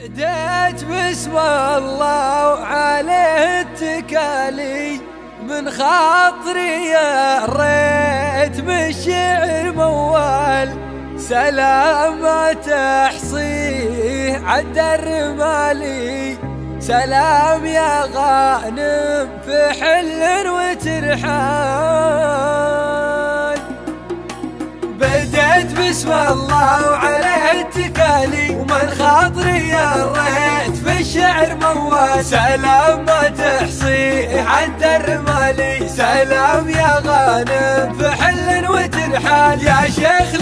بديت بسم الله وعليه التكالي، من خاطري يا ريت بالشعر موال، سلام ما تحصيه عد الرمالي، سلام يا غانم في حل وترحال. بديت بسم الله وعليه التكالي، ومن خاطري يا ريت في الشعر موال، سلام ما تحصيه عد الرمالي، سلام يا غانم في حل وترحال. يا شيخ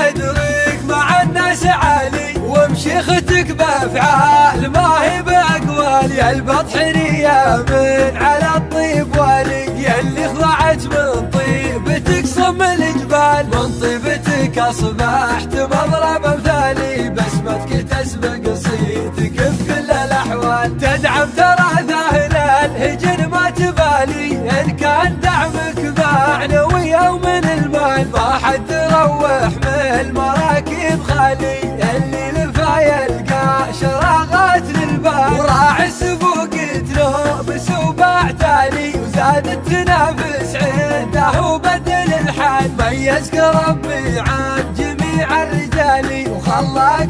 لقدرك مع الناس عالي، ومشيختك بافعال ما هي باقوال، يا البطحرية من على الطيب والي، يا اللي خضعت من طيبتك صم الجبال، من طيبتك اصبحت مضرب امثالي، بسمتك تسبق صيتك في كل الاحوال، تدعم ترى ذاهل الهجن ما تبالي، ان كان دعمك معنوي او من المال، ما حد روح من المراكب خالي، اللي لفا يلقى شراغات للبال، وراعي السبوق تلوبس وباعتالي، وزاد التنافس عنده وبدل الحال، ميزك ربي عن جميع الرجال، وخلاك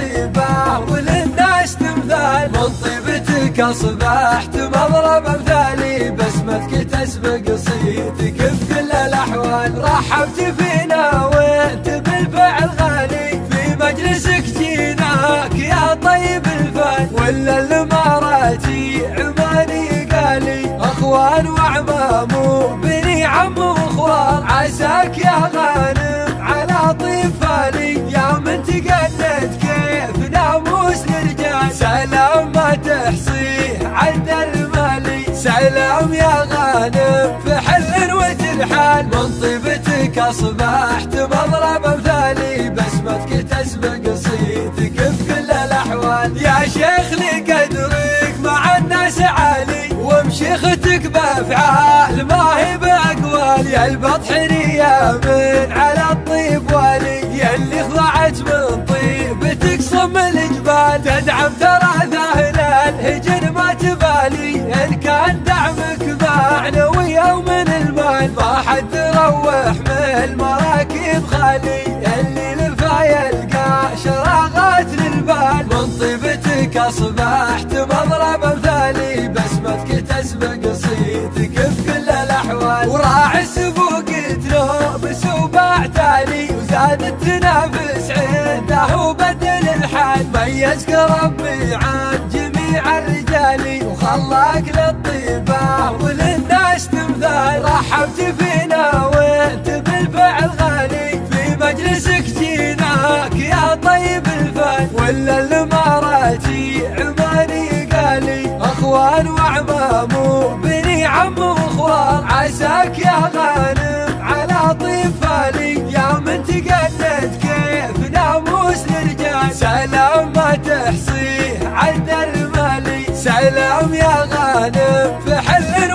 للطيبة وللناس تمثال، من طيبتك اصبحت مضرب امثالي، بسمتك تسبق صيتك في كل الاحوال، رحبت فينا وانت بالفعل غالي، في مجلسك جيناك يا طيب الفال، ولا الاماراتي عماني قالي، اخوان وعمام وبني عم واخوان، عساك يا غانم على طيب فالي، يا من تقلد كيف ناموس الرجال، سلام ما تحصيه عد المالي، سلام يا غانم في حل وترحال، من طيبتك اصبحت مضرب امثالي، بسمتك تسبق صيتك في كل الاحوال، يا شيخ لقدرك مع الناس عالي، ومشيختك بافعال ما هي باقوال، يا البطحرية من على الطيب والي، يا اللي خضعت من طيبتك صم الجبال، تدعم ترى ذاهل الهجن ما تبالي، ان كان دعمك معنوي او من المال، ما حد روح من المراكب خالي، اللي لفا يلقى شراغات للبال، من طيبتك اصبحت مضرب امثالي، بسمتك تسبق صيتك في كل الاحوال، وراعي السبوق تلوبس وباعتالي، وزاد التنافس عنده وبدل الحال، ميزك ربي عن جميع الرجال، وخلاك للطيبة وللناس تمثال، رحبت فينا وانت بالفعل غالي، في مجلسك جيناك يا طيب الفال، ولا الاماراتي عماني قالي، اخوان وعمام وبني عم واخوان، عساك يا غانم على طيب فالي، يا من تقلد كيف ناموس الرجال، سلام ما تحصيه عد المالي، سلام يا غانم في حل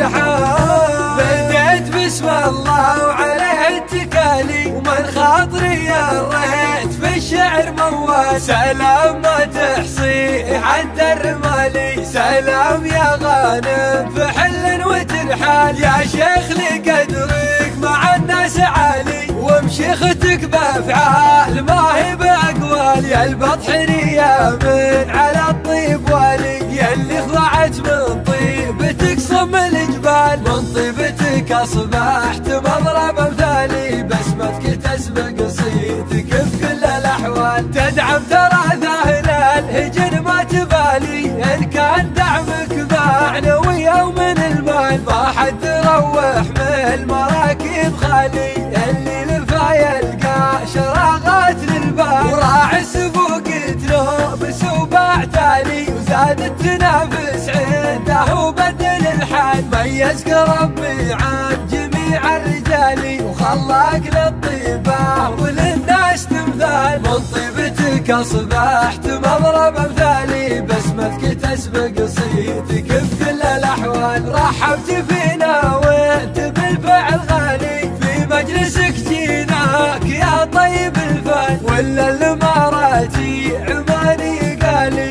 وترحال. بديت بسم الله وعليه التكالي، ومن خاطري يا ريت في الشعر موال، سلام ما تحصيه عد الرمالي، سلام يا غانم في حل وترحال، يا شيخ لقدرك مع الناس عالي، ومشيختك بافعال ما هي باقوال، يا البطحرية من على الطيب والي، يا اللي خضعت من طيبتك صم الجبال، من طيبتك اصبحت مضرب امثالي، بسمتك تسبق صيتك في كل الاحوال، تدعم ترى ذاهل الهجن ما تبالي، ان كان دعمك معنوي او من المال، ما حد روح من المراكب خالي، اللي لفا يلقى شراغات للبال، وراعي السبوق تلوبس وباعتالي، وزاد التنافس عنده وبدل الحال، ميزك ربي عن جميع الرجال، وخلاك للطيبة وللناس تمثال، من طيبتك اصبحت مضرب امثالي، بسمتك تسبق صيتك في كل الاحوال، رحبت فينا وانت بالفعل غالي، في مجلسك جيناك يا طيب الفال، ولا الاماراتي عماني قالي،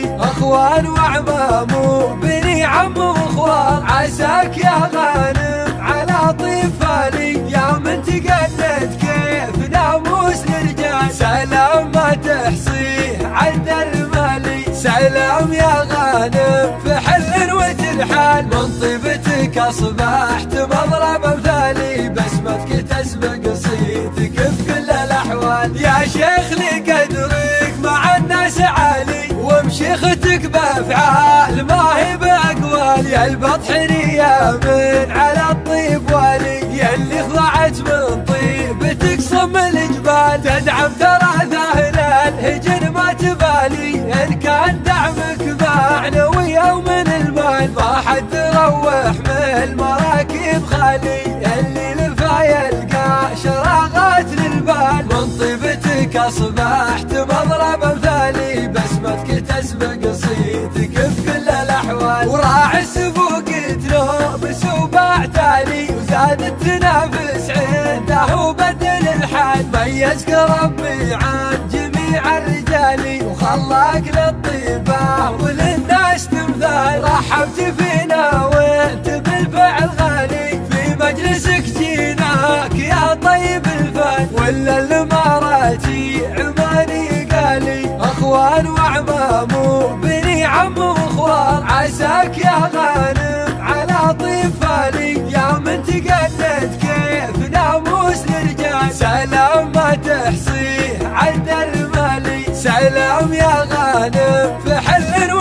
اخوان واعمام وبني عم واخوان، عساك يا غانم على طيب فالي، يا من تقلد كيف ناموس للرجال، سلام ما تحصيه عد المالي، سلام يا غانم في حل وترحال، من طيبتك اصبحت مضرب امثالي، بسمتك تسبق صيتك في كل الاحوال، يا شيخ لقدرك مع الناس عالي، ومشيختك بافعال ما هي باقوال، يا البطحرية من على الطيب والي، يا اللي خضعت من طيبتك صم الجبال، تدعم ترى ذاهل الهجن ما تبالي، ان كان دعمك معنوي او من المال، ما حد روح من المراكب خالي، اللي لفا يلقى شراغات للبال، من طيبتك اصبحت مضرب امثالي، بسمتك تسبق صيتك في كل الاحوال، وراعي السبوق تلوبس وبعتالي، وزاد التنافس عنده وبدل الحال، ميزك ربي عن جميع الرجال، وخلاك للطيبة وللناس تمثال، رحبت فينا وانت بالفعل غالي، في مجلسك جيناك يا طيب الفال، ولا الاماراتي عماني قالي، اخوان واعمام وبني عم واخوان، عساك يا غانم على طيب فالي، يا من تقلد كيف ناموس للرجال، سلام ما تحصيه عد المالي، سلام يا غانم في حل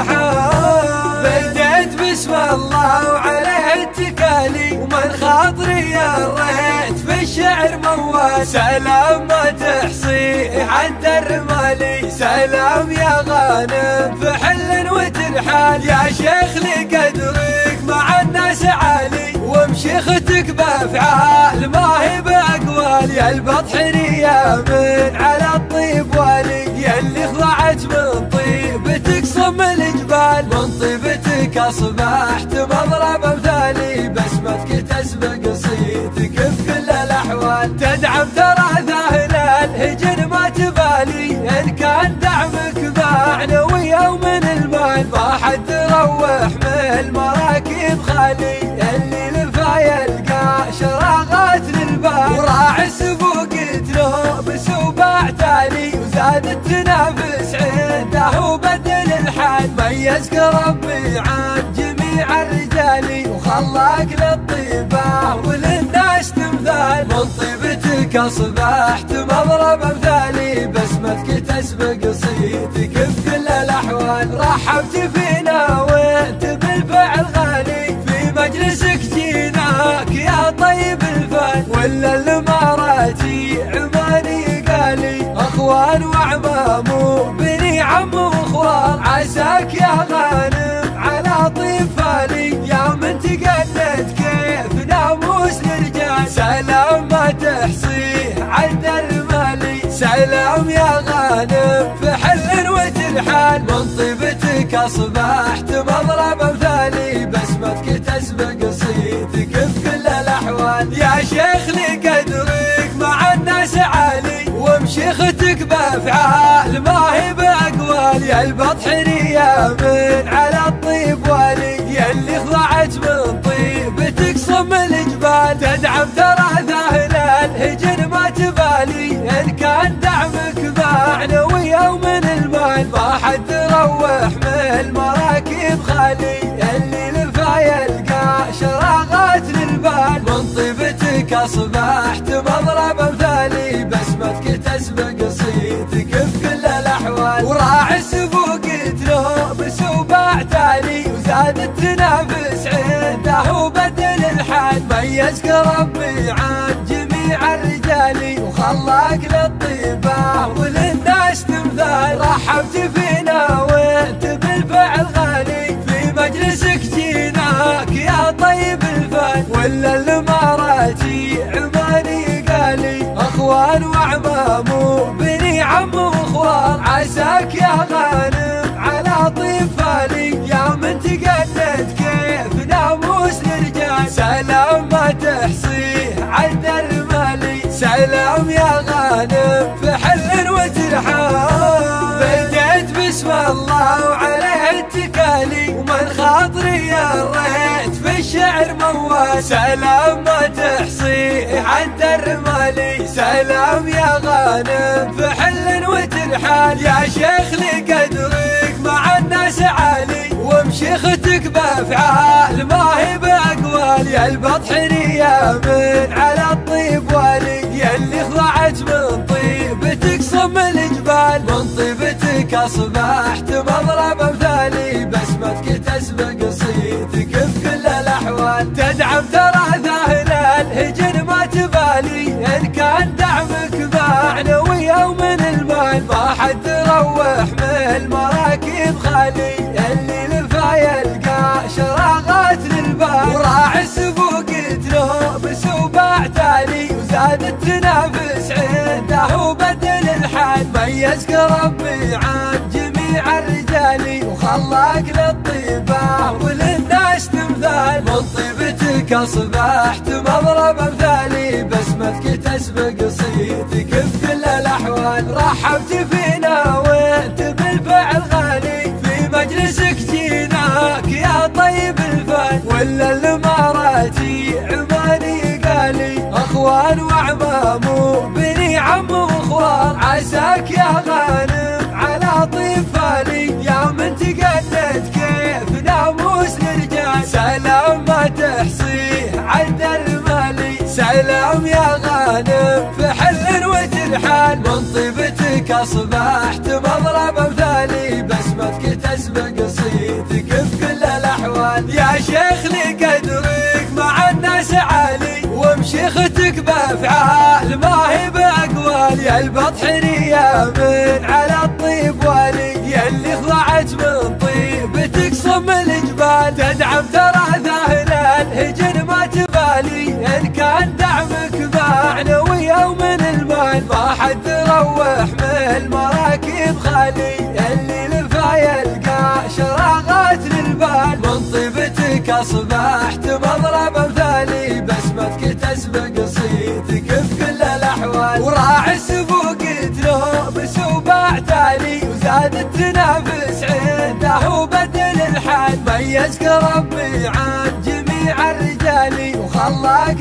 وترحال، بديت بسم الله وعليه التكالي، ومن خاطري الريت في الشعر موال، سلام ما تحصيه عد الرمالي، سلام يا غانم في حل وترحال، يا شيخ لقدرك مع الناس عالي، ومشيختك بافعال ما هي باقوال، يا البطحرية من على الطيب والي، يا اللي خضعت من طيبتك صم الجبال، من طيبتك اصبحت مضرب امثالي، بسمتك تسبق صيتك في كل الاحوال، تدعم ترى ذاهل الهجن ما تبالي، ان كان دعمك معنوي او من المال، ما حد روح من المراكب خالي، اللي لفا يلقى شراغات للبال، وراعي السبوق تلوبس وبعتالي، وزاد التنافس عنده وبدل الحال، ميزك ربي عن جميع الرجال، وخلاك للطيبة وللناس تمثال، من طيبتك اصبحت مضرب امثالي، بسمتك تسبق صيتك في كل الاحوال، رحبت فينا وانت بالفعل غالي، في مجلسك جيناك يا طيب الفال، ولا الاماراتي عماني قالي، اخوان واعمام وبني عم واخوان، عساك يا غانم على طيب فالي، يا من تقلد كيف ناموس للرجال، سلام ما تحصيه عد المالي، سلام يا غانم في حل وترحال، من طيبتك اصبحت مضرب امثالي، بسمتك تسبق صيتك في كل الاحوال، يا شيخ لقدرك مع الناس عالي، ومشيختك بافعال ما هي باقوال، يا البطحرية من على الطيب والي، يا اللي خضعت من طيبتك صم الجبال، تدعم ترى ذاهل الهجن ما تبالي، ان كان دعمك معنوي او من المال، ما حد روح من المراكب خالي، اللي لفا يلقى شراغات للبال، من طيبتك اصبحت مضرب امثالي، بسمتك تسبق صيتك في كل الاحوال، وراعي السبوق تلوبس وبعتالي، وزاد التنافس عنده وبدل الحال، ميزك ربي عن جميع الرجال، وخلاك للطيبة وللناس تمثال، رحبت فينا وانت بالفعل غالي، في مجلسك جيناك يا طيب الفال، ولا الاماراتي عماني قالي، اخوان واعمام وبني عم واخوان، عساك يا غانم على طيب فالي، يا من تقلد كيف ناموس للرجال، سلام ما تحصيه عد المالي، سلام يا غانم في حل وترحال، بديت بسم الله وعليه التكالي ومن خاطري يا الريت في الشعر موال. سلام ما تحصيه عد الرمالي، سلام يا غانم في حل وترحال. يا شيخ لقدرك مع الناس عالي، ومشيختك بافعال ما هي باقوال. يا البطحني يا من على الطيب والي، يا اللي خضعت من طيبتك صم الجبال. من طيبتك اصبحت مضرب امثالي، بسمتك تسبق صيتك في كل الاحوال. تدعم ترى ذاهل الهجن ما تبالي، ان كان دعمك معنوي او من المال. ما حد روح من المراكب خالي، اللي لفا يلقى شراغات للبال. وراعي السبوق تلوبس وباعتالي، وزاد التنافس عنده وبدل الحال. ميزك ربي عن جميع الرجال، وخلاك للطيبة وللناس تمثال. من طيبتك اصبحت مضرب امثالي، بسمتك تسبق صيتك في كل الاحوال. رحبت فينا وانت بالفعل غالي، في مجلسك جيناك يا طيب الفال. ولا الاماراتي عماني قالي، اخوان وعمام وبني عم واخوان. عساك يا غانم على طيب فالي، يا من تقلد كيف ناموس الرجال. سلام ما تحصيه عد المالي، سلام يا غانم في حل وترحال. من طيبتك اصبحت مضرب امثالي، بسمتك تسبق صيتك في كل الاحوال. يا شيخ لقدرك مع الناس عالي، ومشيختك بافعال ما هي باقوال. يا البطحني يا من على الطيب والي، يا اللي خضعت من طيبتك صم الجبال. تدعم ترى ذاهل الهجن ما تبالي، ان كان دعمك معنوي او من المال. ما حد روح من المراكب خالي، اللي لفا يلقى شراغات للبال. من طيبتك اصبحت مضرب امثالي، بسمتك تسبق صيتك في كل الاحوال. وراعي السبوق تلوبس وباعتالي، وزاد التنافس عنده وبدل الحال. ميزك ربي عن جميع الرجال، وخلاك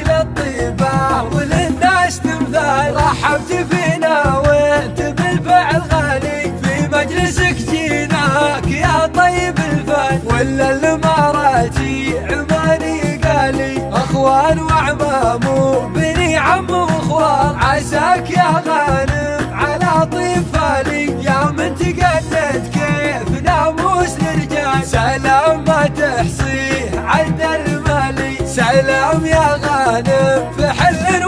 للطيبة وللناس تمثال. رحبت فينا وانت بالفعل غالي، في مجلسك جيناك يا طيب الفال. ولا الاماراتي عماني قالي، اخوان وعمام وبني عم واخوان. عساك يا غانم على طيب فالي، يا من تقلد كيف ناموس الرجال. سلام ما تحصيه عد المالي، سلام يا غانم في حل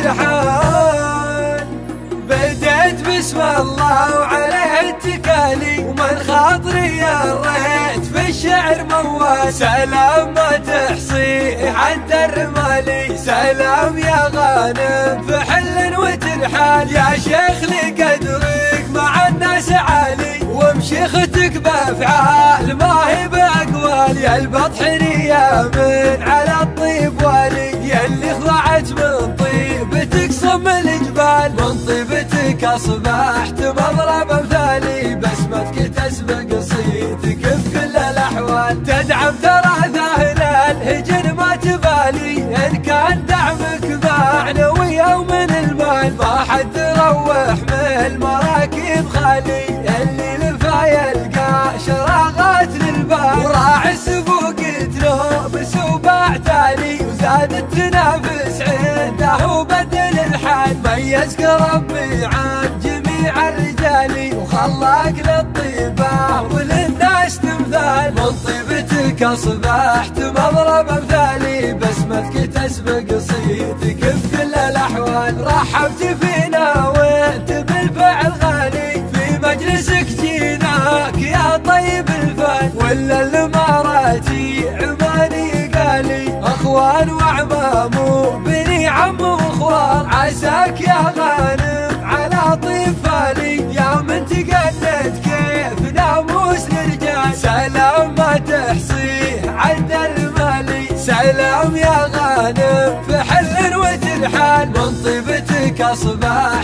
وترحال. بديت بسم الله وعليه التكالي، ومن خاطري يا الريت في الشعر موال. سلام ما تحصيه عد الرمالي، سلام يا غانم في حل وترحال. يا شيخ لقدرك مع الناس عالي، ومشيختك بافعال ما هي باقوال. يا البطحني يا من على الطيب والي، يا اللي خضعت من طيبتك صم الجبال. من طيبتك اصبحت مضرب امثالي، بسمتك تسبق صيتك في كل الاحوال. تدعم ترى ذاهل الهجن ما تبالي، ان كان دعمك معنوي او من المال. ما حد روح من المراكب خالي، اللي لفا يلقى شراغات للبال. وراعي السبوق تلوبس وباعتالي، وزاد التنافس عنده وبدل الحال. ميزك ربي عن جميع الرجال، وخلاك للطيبة وللناس تمثال. من طيبتك اصبحت مضرب امثالي، بسمتك تسبق صيتك في كل الاحوال. رحبت فينا وانت بالفعل غالي، في مجلسك جيناك يا طيب الفال. ولا الاماراتي عماني قالي، اخوان وعمام وبني عم واخوان. عساك يا غانم على طيب فالي، يا من تقلد كيف ناموس الرجال. سلام ما تحصيه عد المالي، سلام يا غانم في حل وترحال. من طيبتك اصبحت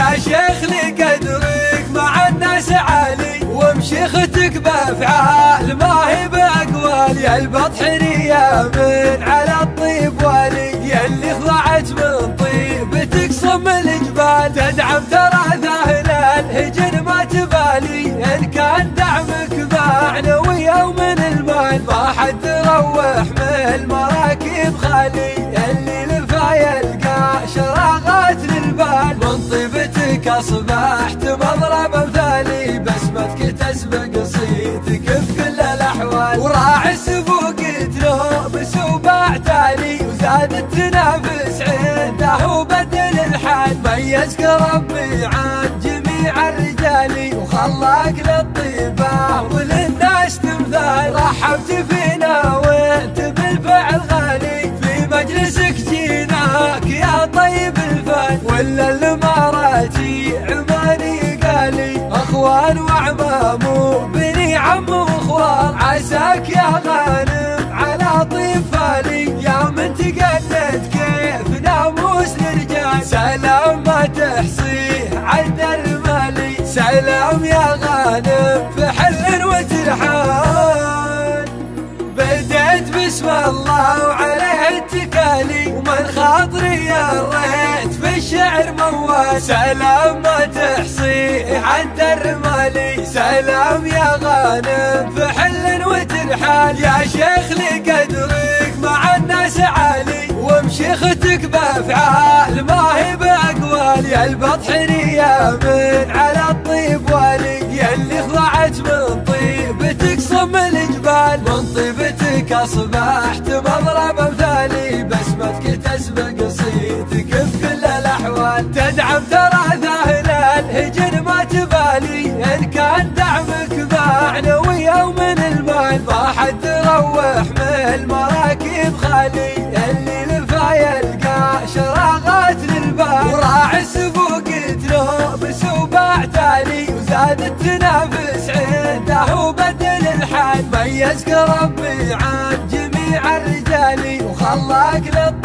يا شيخ لقدرك مع الناس عالي، ومشيختك بافعال ما هي باقوال. يا البطحرية من على الطيب والي، يا اللي خضعت من طيبتك صم الجبال. تدعم تراث اهل الهجن ما تبالي، ان كان دعمك معنوي او من المال. ما حد روح من المراكب خالي، اللي لفا يلقى شراغات للبال. من طيبتك اصبحت مضرب امثالي، بسمتك تسبق صيتك في كل الاحوال. وراعي السبوق تلوبس وبعتالي، وزادت تنافس عنده وبدل الحال. ميزك ربي عن جميع الرجال، وخلاك للطيبة وللناس تمثال. رحبت فينا وانت بالفعل غالي، في مجلسك جيناك يا طيب الفال. ولا الاماراتي عماني قالي، اخوان وعمام وبني عم واخوان. عساك يا غانم على طيب فالي، يا من تقلد كيف ناموس للرجال. سلام ما تحصيه عد المالي، سلام يا غانم في حل وترحال. بديت بسم الله وعليه التكالي، ومن خاطري يا الريت في الشعر موال. سلام ما تحصيه عد الرمالي، سلام يا غانم في حل وترحال. يا شيخ لقدرك مع الناس عالي، ومشيختك بافعال ما هي باقوال. يا البطحرية من على الطيب والي، يا اللي خضعت من طيبتك صم الجبال. من طيبتك اصبحت مضرب امثالي، بسمتك تسبق صيتك في كل الاحوال. تدعم تراث اهل الهجن ما تبالي، ان كان دعمك معنوي او من المال. ما حد روح من المراكب خالي، اللي لفا يلقى شراغات للبال. وراعي السبوق تلوبس وبعتالي، وزادت تنافس عنده وبدل الحال. ميزك ربي عن جميع الرجال، وخلاك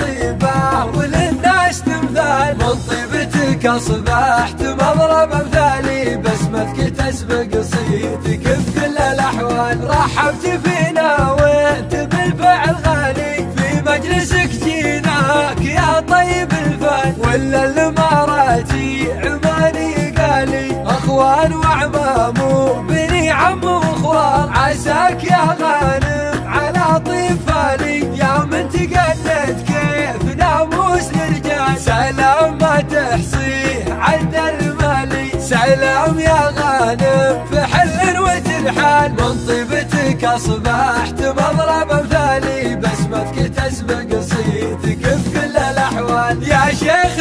للطيبة وللناس تمثال. من طيبتك اصبحت مضرب امثالي، بسمتك تسبق صيتك في كل الاحوال. رحبت فينا وانت بالفعل غالي، في مجلسك جيناك يا طيب الفال. ولا الاماراتي عماني قالي، اخوان وعمام وبني عم واخوان. عساك يا غانم على طيب فالي، يا من تقلد كيف ناموس للرجال. سلام ما تحصيه عد المالي، سلام يا غانم في حل وترحال. من طيبتك اصبحت مضرب امثالي، بسمتك تسبق صيتك في كل الاحوال. يا شيخ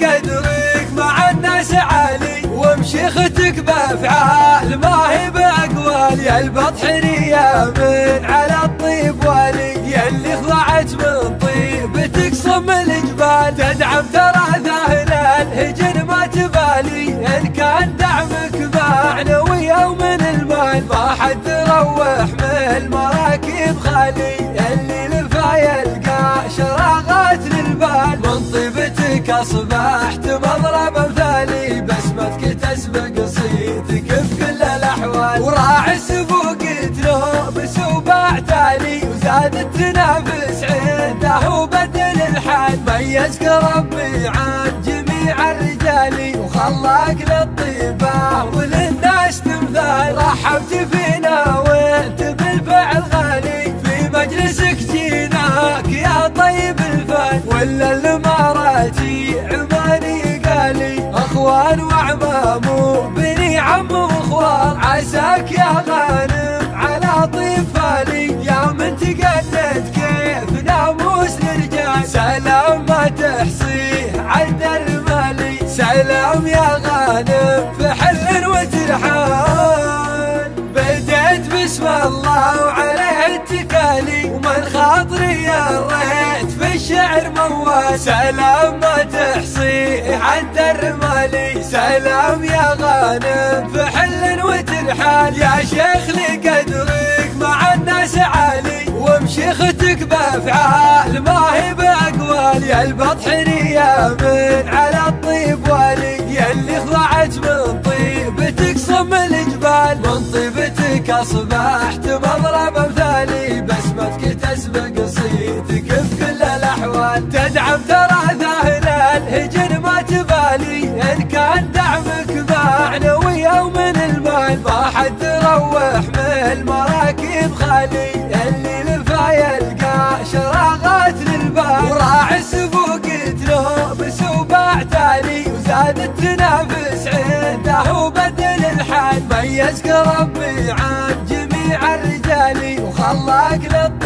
لقدرك مع الناس عالي، ومشيختك بافعال ما هي باقوال. يا البطحرية من على الطيب والي، يا اللي خضعت من طيبتك صم الجبال. تدعم تراث اهل الهجن ما تبالي، ان كان دعمك معنوي او من المال. ما حد روح من المراكب خالي، اللي لفا يلقى شراغات للبال. من طيبتك اصبحت مضرب امثالي، بسمتك تسبق صيتك في كل الاحوال. وراعي السبوق تلوبس وبعتالي، وزادت تنافس عنده وبدل الحال. ميزك ربي عن جميع الرجال، وخلاك للطيبة وللناس تمثال. رحبت فينا وانت بالفعل غالي، في مجلسك جيناك يا طيب الفال. ولا الاماراتي عماني قالي، اخوان وعمام وبني عم واخوان. عساك يا غانم على طيب فالي، يا من تقلد كيف ناموس للرجال. سلام ما تحصيه عد المالي، سلام يا غانم في حل وترحال. بديت بسم الله وعليه التكالي، ومن خاطري يا الريت في الشعر موال. سلام ما تحصيه عد الرمالي، سلام يا غانم في حل وترحال. يا شيخ لقدرك مع الناس عالي، ومشيختك بافعال ما هي باقوال. يا البطحرية من على الطيب والي، يا اللي أصبحت مضرب أمثالي، بسمتك تسبق صيتك في كل الأحوال. تدعم ترى ذاهل الهجن ما تبالي، إن كان دعمك معنوي أو من المال. ما حد روح من المراكب خالي، اللي لفا يلقى شراغات للبال. وراعي السبوق تلوبس وباعتالي، وزاد التنافس عنده وبدل الحال. ميزك ربي عن جميع الرجال، وخلاك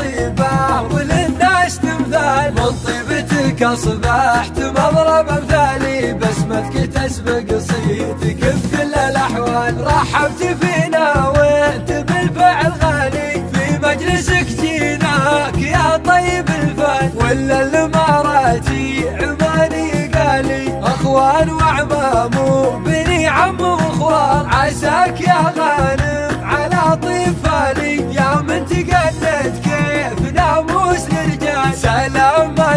للطيبة وللناس تمثال. من طيبتك أصبحت مضرب أمثالي، بسمتك تسبق صيتك في كل الأحوال. رحبت فينا وانت بالفعل غالي، في مجلسك جيناك يا طيب الفال. ولا الاماراتي عماني قالي، اخوان وعمام وبني عم واخوان. عساك يا غانم على طيب فالي، يا من تقلد كيف ناموس الرجال. سلام ما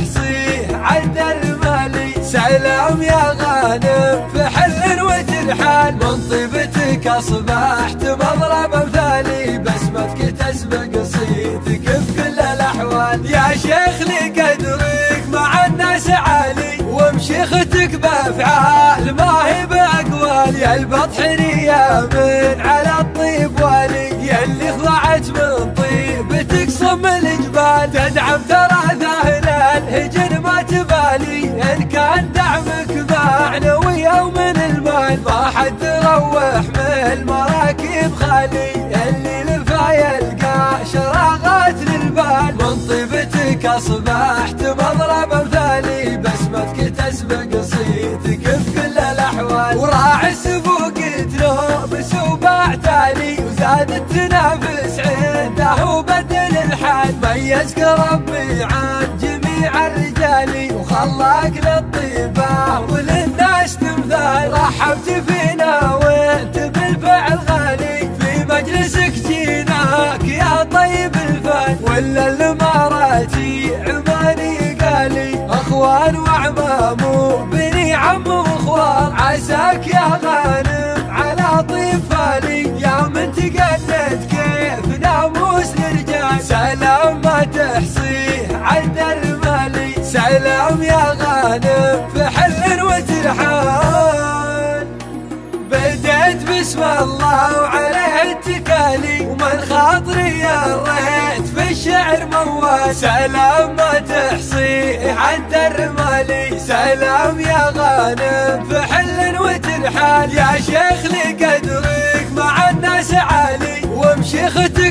تحصيه عد المالي، سلام يا غانم في حل وترحال. من طيبتك أصبحت مضرب أمثالي، بسمتك تسبق صيتك في كل الأحوال. يا شيخ لقدرك مع الناس عالي، ومشيختك بأفعال ما هي بأقوال. يا البطحرية من على الطيب والي، يا اللي خضعت من طيبتك صم الجبال. تدعم ترى ذاهل الهجن ما تبالي، إن كان دعمك معنوي أو من المال. ما حد روح من المراكب خالي، اللي لفا يلقى شراغات للبال. من طيبتك أصبحت مضرب أمثالي، بسمتك تسبق صيتك في كل الأحوال. وراعي السبوق تلوبس وباعتالي، وزاد التنافس عنده وبدل الحال. ميزك ربي عن جميع الرجال، وخلاك للطيبة وللناس تمثال. رحبت فينا وانت بالفعل غالي، في مجلسك جيناك يا طيب الفال. ولا الاماراتي عماني قالي، اخوان وعمام وبني عم واخوان. عساك يا غانم على طيب فالي، يا من تقلد كيف ناموس الرجال. سلام ما تحصيه عد المالي، سلام يا غانم في حل وترحال. بديت بسم الله وعليه اتكالي، ومن خاطري الريت في الشعر موال. سلام ما تحصيه عد الرمالي، سلام يا غانم في حل وترحال. يا شيخ لقدرك مع الناس عالي، ومشيختك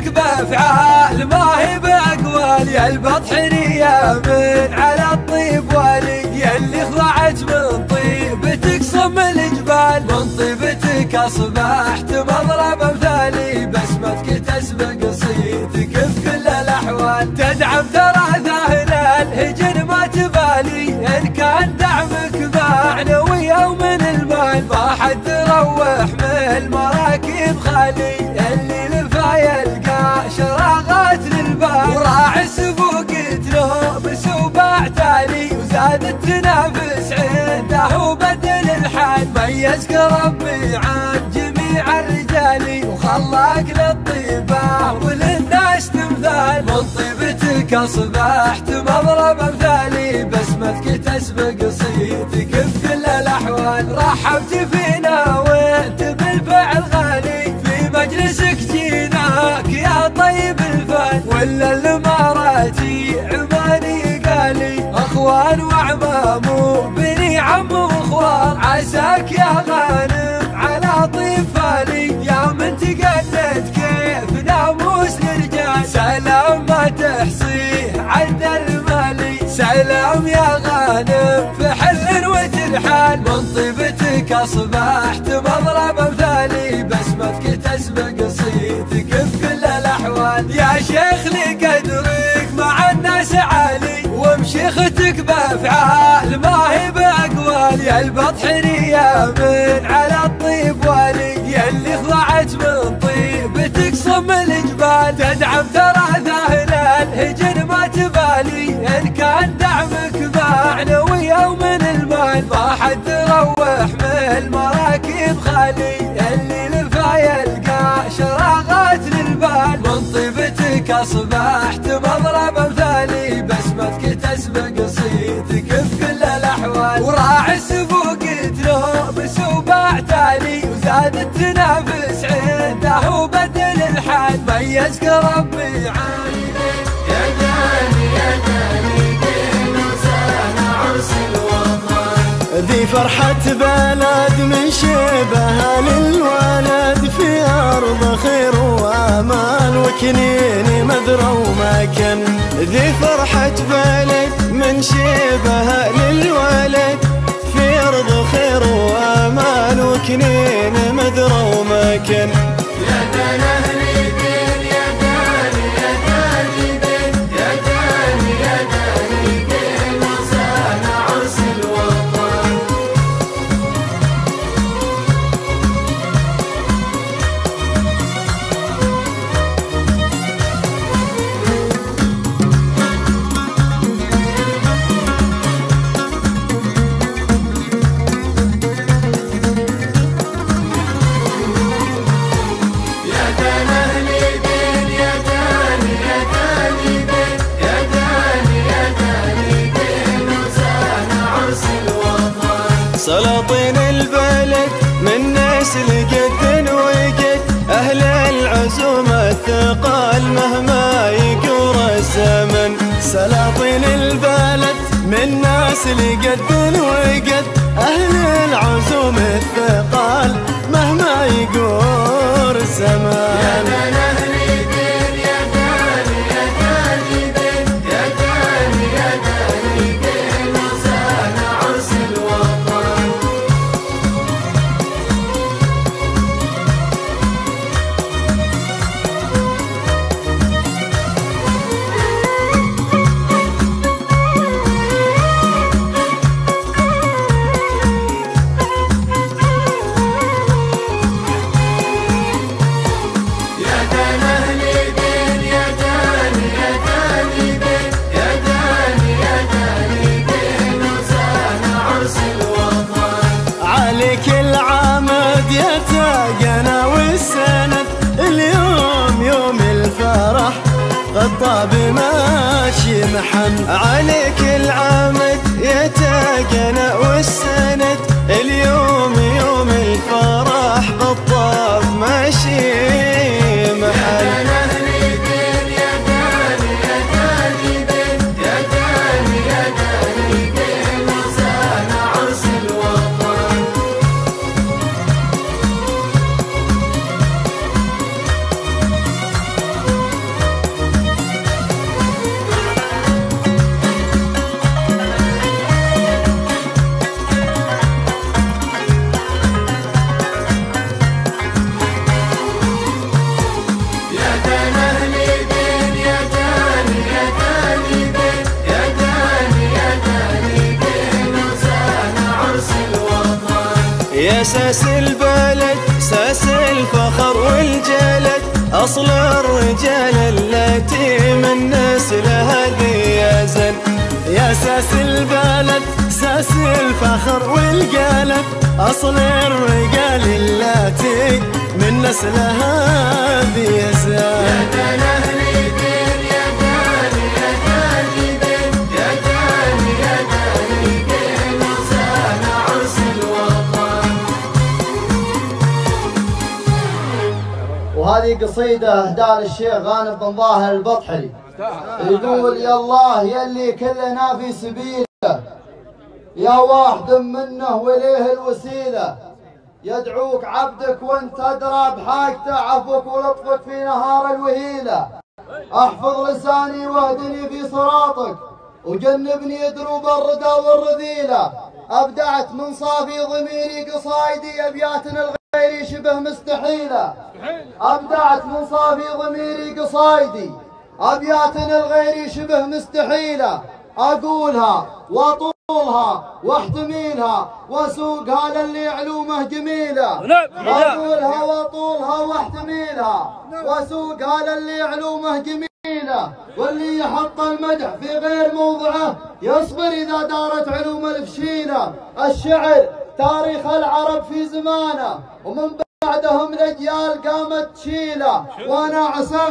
بأفعال ما هي بأقوال. يا البطحرية من على الطيب والي، يا اللي خضعت من طيبتك صم الجبال. من طيبتك أصبحت مضرب أمثالي، بسمتك تسبق صيتك في كل الأحوال. تدعم ترى ذاهل الهجن ما تبالي، إن كان دعمك معنوي أو من المال. ما حد روح من المراكب خالي، اللي لفا يلقى شراغات للبال. وراعي السبوق تلوبس وباعتالي، وزاد التنافس عنده وبدل الحال. ميزك ربي عن جميع الرجال، وخلاك للطيبة وللناس تمثال. من طيبتك أصبحت مضرب أمثالي، بسمتك تسبق صيتك في كل الأحوال. رحبت فينا وانت بالفعل غالي، في مجلسك جيناك يا طيب الفال. ولا الاماراتي عماني قالي، اخوان وعمام وبني عم واخوان. عساك يا غانم على طيب فالي، يا من تقلد كيف ناموس الرجال. سلام ما تحصيه عد المالي، سلام يا غانم في حل وترحال. من طيبتك أصبحت مضرب أمثالي، بسمتك تسبق صيتك في كل الأحوال. يا شيخ لقدرك مع الناس عالي، ومشيختك بأفعال ما هي بأقوال. يا البطحرية من على الطيب والي، يا اللي خضعت من طيبتك صم الجبال. تدعم ترى ذاهل الهجن ما تبالي، إن كان دعمك معنوي أو من المال. ما حد روح من المراكب خالي، اللي لفا يلقى شراغات لك أصبحت مضرب مثالي، بسمتك تسبق صيتك في كل الأحوال، وراعي السبوق تلومس وبعتالي، وزادت تنافس عنده وبدل الحال، ميزك ربي عالي. يا داني يا داني دين وسنة عرس الوطن، ذي فرحة بلد من شبهها للولد، في أرض خير وأمان وكنين مذرى ومكن، ذي فرحة بلد من شبهها للولد، في أرض خير وأمان وكنين مذرى ومكن. يا دان أهلي دين يا داني يا داني دين يا داني يا داني دين وسنة عرس الوطن. سلاطين البلد من نسل قد وقد، أهل العزوم الثقال مهما يقور الزمن، سلاطين البلد من نسل قد وقد، أهل العزوم الثقال مهما يقور الزمن. يا دان أهلي دين يا داني يا داني دين يا داني يا داني دين وسنة عرس الوطن. كل عامد يتاقنا والسند، اليوم يوم الفرح قد طاب ماشي محن، عليك العامد يتاقنا والسند، اليوم يوم الفرح قد طاب ماشي محن. يا ساس البلد ساس الفخر والجلد، أصل الرجال التي من نسلها ذي يزن، يا ساس البلد ساس الفخر والجلد، أصل الرجال التي من نسلها ذي يزن. يا دان أهلي دين يا داني يا داني دين يا داني يا داني دين وسنة عرس الوطن. وهذه قصيدة أهداء للشيخ غانم بن ظاهر البطحلي، يقول: يا الله يلي كلنا في سبيله، يا واحد منه وليه الوسيلة، يدعوك عبدك وانت أدرى بحاجته، عفوك ولطفك في نهار الوهيلة، احفظ لساني واهدني في صراطك، وجنبني دروب الردى والرذيلة، أبدعت من صافي ضميري قصايدي أبيات الغير شبه مستحيلة، أبدعت من صافي ضميري قصايدي أبيات الغير شبه مستحيلة، أقولها وأطولها واحتميلها وأسوقها للي علومه جميلة، أقولها وأطولها واحتميلها وأسوقها للي علومه جميلة، واللي يحط المدح في غير موضعه يصبر إذا دارت علوم الفشيلة. الشعر تاريخ العرب في زمانه، ومن بعدهم الأجيال قامت تشيله، وأنا عسفت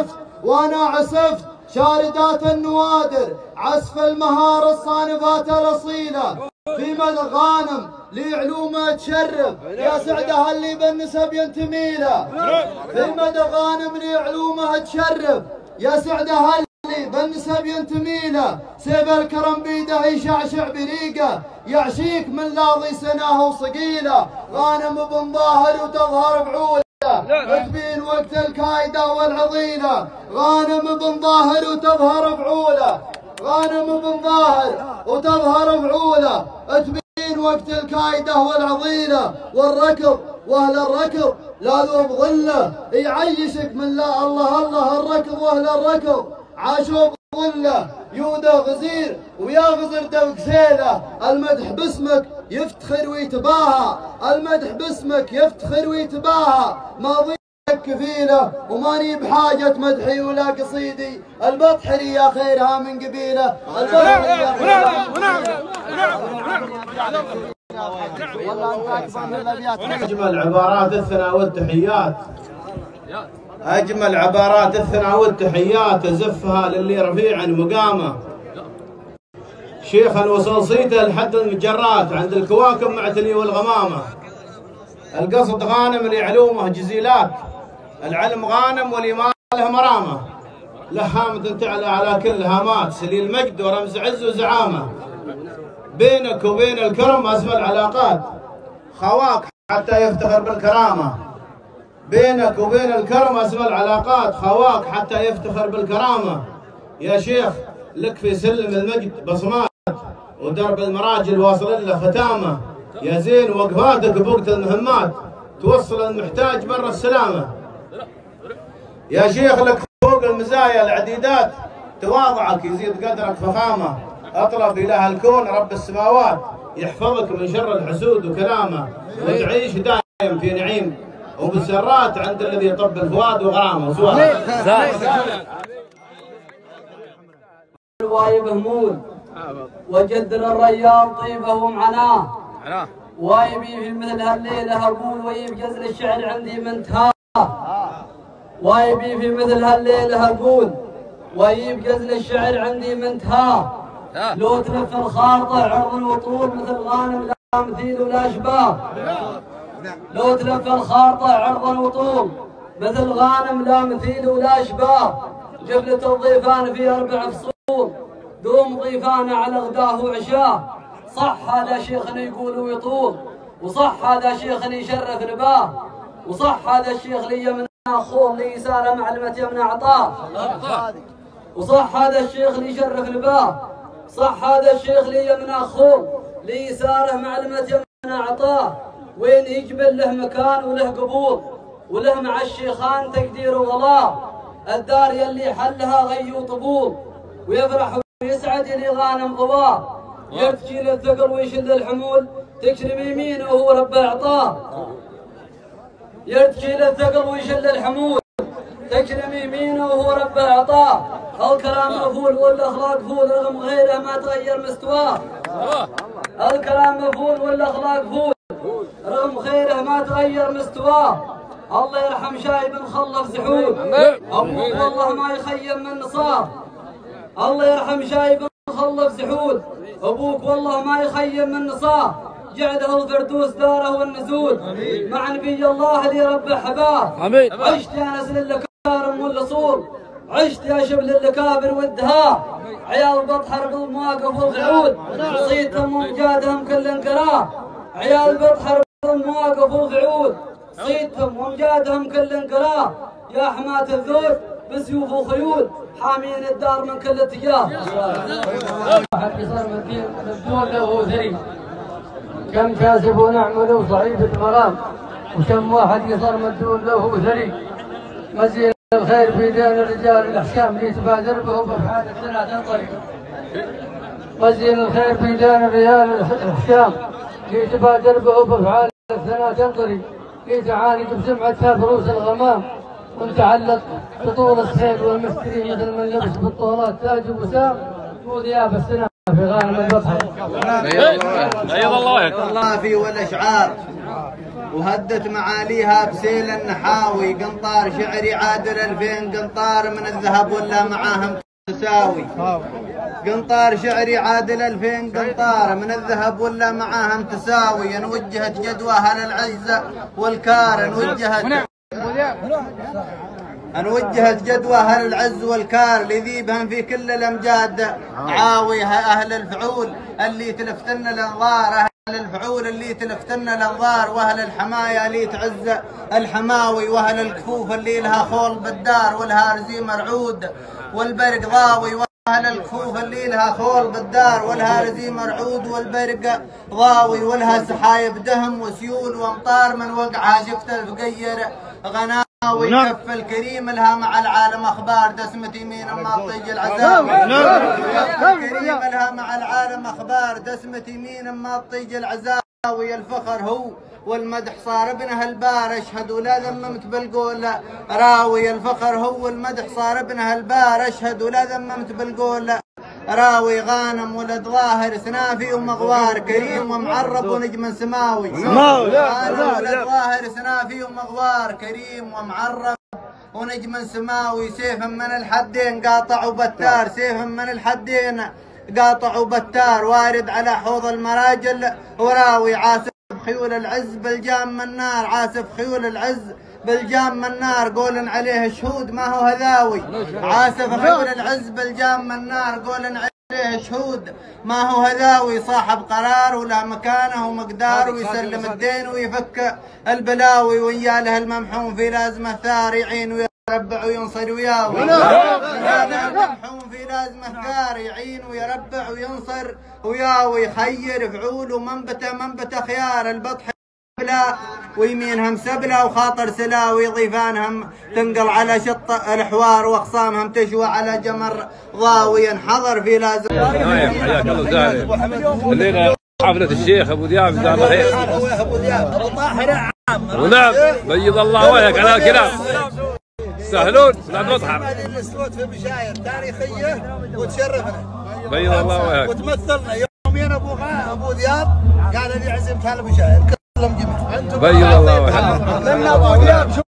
وأنا عسفت شاردات النوادر عسف المهارة الصانفات الأصيلة في مدى غانم لي علومه تشرف يا سعده اللي بالنسب ينتمي له في مدى غانم لي علومه تشرف يا سعده اللي بالنسب ينتمي له سيف الكرم بيده يشعشع بريقه يعشيك من لاضي سناه وصقيله غانم بن ظاهر وتظهر بعوله تبين وقت الكايده والعضيله غانم بن ظاهر وتظهر بعوله غانم بن ظاهر وتظهر بعوله تبين وقت الكايده والعضيله والركض واهل الركض لا ذوب ظله يعيشك من لا الله الركض واهل الركض عاشوا بظله يوده غزير ويا غزر دوق سيله المدح باسمك يفتخر ويتباهى المدح باسمك يفتخر ويتباهى ماضي كفيله وماني بحاجه مدحي ولا قصيدي البطحري يا خيرها من قبيله البطحري يا أجمل عبارات الثناء والتحيات أجمل عبارات الثناء والتحيات أزفها للي رفيع مقامه شيخا وصل صيته لحد المجرات عند الكواكب معتلي والغمامة القصد غانم لعلومه جزيلات العلم غانم والإيمان له مرامة لهامة تعلى على كل هامات سليل مجد ورمز عز وزعامة بينك وبين الكرم أسمى العلاقات خواك حتى يفتخر بالكرامة بينك وبين الكرم أسمى العلاقات خواك حتى يفتخر بالكرامة يا شيخ لك في سلم المجد بصمات ودرب المراجل واصل له ختامه يا زين وقفاتك بوقت المهمات توصل المحتاج بر السلامه يا شيخ لك فوق المزايا العديدات تواضعك يزيد قدرك فخامه اطلب اله الكون رب السماوات يحفظك من شر الحسود وكلامه وتعيش دائم في نعيم وبالسرات عند الذي يطب الفؤاد وغرامه وايب همول وجدنا الريال طيبه ومعناه وايبي في مثل هالليله اقول ويب جزل الشعر عندي منتهى وايبي في مثل هالليله اقول ويب جزل الشعر عندي منتهى لو تلف الخارطه عرض وطول مثل غانم لا مثيل ولا اشباه لو تلف الخارطه عرضا وطول مثل غانم لا مثيل ولا اشباه جبلة الضيفان في 4 فصول دوم ضيفان على غداه وعشاه صح هذا شيخنا يقول ويطول وصح هذا شيخنا يشرف نباه وصح هذا الشيخ لي يمنع خول لي يسار معلمة يمنع عطاه وصح هذا الشيخ لي يشرف نباه صح هذا الشيخ لي يمنع خول لي يساره معلمة يمنع عطاه وين يجبل له مكان وله قبول وله مع الشيخان تقدير وغلاء الدار يلي حلها غي وطبول ويفرح ويسعد اللي غانم ضواه يرتجي للثقل ويشل الحمول تكرم يمينه وهو رب اعطاه يرتجي للثقل ويشل الحمول تكرم يمينه وهو رب اعطاه الكلام مفول والاخلاق فول رغم غيره ما تغير مستواه الكلام مفول والاخلاق فول رغم خيره ما تغير مستواه الله يرحم شايب مخلف زحود ابوك والله ما يخيم من نصاب الله يرحم شايب مخلف زحود ابوك والله ما يخيم من نصاب جعله الفردوس داره والنزول مع نبي الله اللي ربه حباه عشت يا نسل الكارم والاصول عشت يا شبل الكابر والدهاء عيال بطحر بالمواقف والقعود صيتهم ومجادهم كل انقراه عيال بطحر بالمواقف والقعود صيتهم ومجادهم كل انقراه يا حماة الذود بسيوف وخيول حامين الدار من كل اتجاه. واحد صار مبدون له ثري كم كاسب ونعمل وصعيب المرام وكم واحد صار مبدون له ثري مزين الخير في دين الرجال الاحكام اللي تبادر به بافعال السنه تنطلق مزين الخير في دين الرجال الاحكام اللي تبادر به بافعال السنه تنطلق لتعالج بسمعتها فروس الغمام ونتعلق بطول السيف والمستري مثل من لبس بالطولات تاج وسام وذياب السنه في غانم البطحر. أيضا الله القافي والاشعار وهدت معاليها بسيل النحاوي. قنطار شعري عادل 2000 قنطار من الذهب ولا معاهم تساوي. قنطار شعري عادل 2000 قنطار من الذهب ولا معاهم تساوي. ان وجهت جدوى اهل العزة والكار، ان وجهت جدوى اهل العز والكار لذيبهم في كل الامجاد عاوي. اهل الفعول اللي تلفتن الانظار، اهل الفعول اللي تلفتن الانظار، واهل الحمايه اللي تعز الحماوي، واهل الكفوف اللي لها خول بالدار والها رزي مرعود والبرق ضاوي، واهل الكفوف اللي لها خول بالدار والها رزي مرعود والبرق ضاوي، والها سحايب دهم وسيول وامطار من وقعها شفت الفقير غناوي. كف الكريم لها مع العالم اخبار دسمة يمين اما طيج العزاوي. كف الكريم لها مع العالم اخبار دسمة يمين اما طيج العزاوي. الفخر هو والمدح صار ابنه البار، اشهد ولا ذممت بالقول راوي. الفخر هو والمدح صار ابنه البار، اشهد ولا ذممت بالقول راوي. غانم ولد ظاهر سنافي ومغوار، كريم ومعرب ونجم سماوي. غانم ولد ظاهر سنافي ومغوار، كريم ومعرب ونجم سماوي. سيف من الحدين قاطع وبتار، سيف من الحدين قاطع وبتار، وارد على حوض المراجل وراوي. عاسف خيول العز بالجام من نار، عاسف خيول العز بالجام من نار، قول عليه شهود ما هو هذاوي. عاسف خيول العز بالجام من نار، قول عليه شهود ما هو هذاوي. صاحب قرار وله مكانه ومقدار، ويسلم الدين ويفك البلاوي. ويا له الممحون في لازمه ثار، يعين ويربع وينصر وياوي. ويا له الممحون في لازمه ثار، يعين ويربع وينصر وياوي. خير فعول ومنبته خيار، البطح بلا ويمينهم سبلة وخاطر سلاوي. ضيفانهم تنقل على شط الحوار، واخصامهم تشوى على جمر ضاوي. انحضر في لازم. حياك الله زاهد. الليله حفله الشيخ ابو دياب جزاه الله خير. ابو دياب ابو طاهر ونعم بيض الله وجهك على الكلام. سهلون لا تضحك. هذه الاسود في مشاير تاريخيه وتشرفنا. بيض الله وجهك. وتمثلنا يومين ابو دياب قال لي عزمت على المشاير كلهم جميع. بيض الله وجهك. لنا ابو دياب شو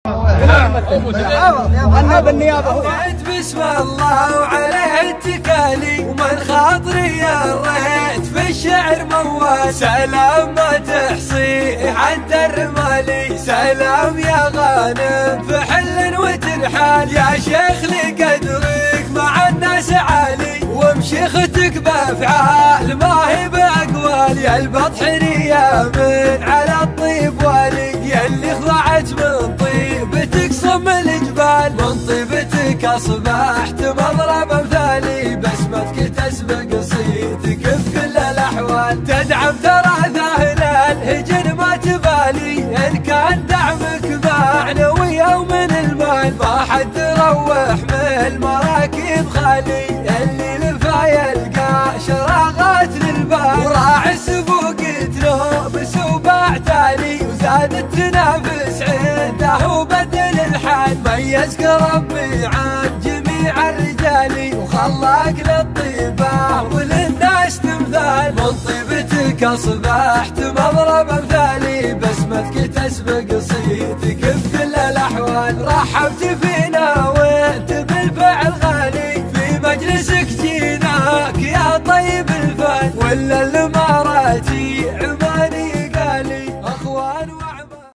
انا بالنيابه بسم الله وعليه اتكالي، ومن خاطري يا الريت في الشعر موال. سلام ما تحصي حتى الرمالي، سلام يا غانم في حل وترحال. يا شيخ لي قدرك مع الناس عالي، ومشيختك بافعال ما هي باقوال. يا البطحرية من على الطيب والي، يا اللي خضعت من طيبتك صم الجبال. من طيبتك اصبحت مضرب امثالي، بسمتك تسبق صيتك في كل الاحوال. تدعم تراث اهل الهجن ما تبالي، ان كان دعمك معنوي او من المال. ما حد روح من المراكب خالي، اللي لفا يلقى شراغات للبال. وراعي السبوق تلوبس وبعتالي، وزاد التنافس عنده وبدل الحال. ميزك ربي عن جميع الرجال، وخلاك للطيبة وللناس تمثال. من طيبتك اصبحت مضرب امثالي، بسمتك تسبق